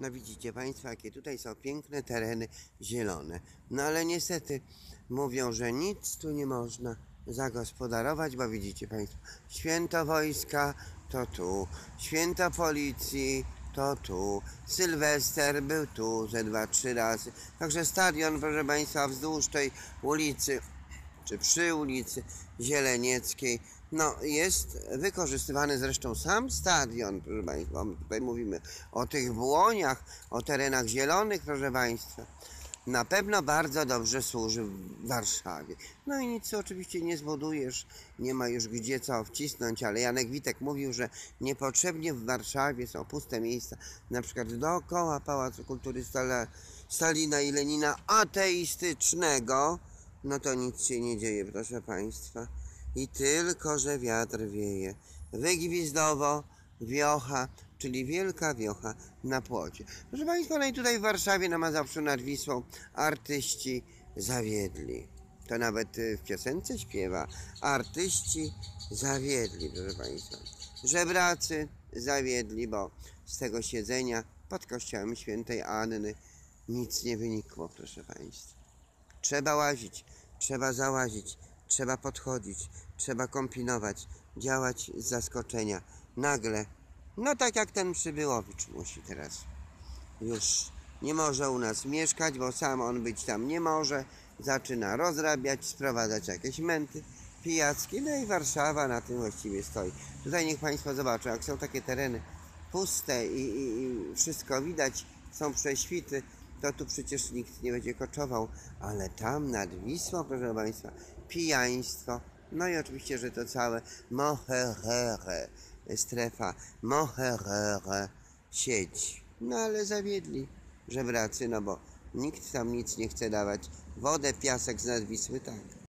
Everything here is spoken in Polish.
No widzicie Państwo, jakie tutaj są piękne tereny zielone. No ale niestety mówią, że nic tu nie można zagospodarować, bo widzicie Państwo, święto wojska to tu, święto policji to tu, Sylwester był tu ze 2-3 razy. Także stadion, proszę Państwa, wzdłuż tej ulicy, czy przy ulicy Zielenieckiej, no jest wykorzystywany, zresztą sam stadion, proszę Państwa, tutaj mówimy o tych błoniach, o terenach zielonych, proszę Państwa, na pewno bardzo dobrze służy w Warszawie. No i nic oczywiście nie zbudujesz, nie ma już gdzie co wcisnąć, ale Janek Witek mówił, że niepotrzebnie w Warszawie są puste miejsca, na przykład dookoła Pałacu Kultury Stalina i Lenina ateistycznego. No to nic się nie dzieje, proszę Państwa. I tylko, że wiatr wieje. Wygwizdowo wiocha, czyli wielka wiocha na płocie. Proszę Państwa, no i tutaj w Warszawie na Mazowszu nad Wisłą artyści zawiedli. To nawet w piosence śpiewa. Artyści zawiedli, proszę Państwa. Żebracy zawiedli, bo z tego siedzenia pod kościołem świętej Anny nic nie wynikło, proszę Państwa. Trzeba łazić, trzeba załazić, trzeba podchodzić, trzeba kombinować, działać z zaskoczenia. Nagle, no tak jak ten Przybyłowicz musi teraz. Już nie może u nas mieszkać, bo sam on być tam nie może. Zaczyna rozrabiać, sprowadzać jakieś męty pijackie. No i Warszawa na tym właściwie stoi. Tutaj niech Państwo zobaczą, jak są takie tereny puste i wszystko widać, są prześwity, to tu przecież nikt nie będzie koczował, ale tam nad Wisłą, proszę Państwa, pijaństwo, no i oczywiście, że to całe moherere, strefa moherere siedzi. No ale zawiedli żebracy, no bo nikt tam nic nie chce dawać. Wodę, piasek z nad Wisły, tak.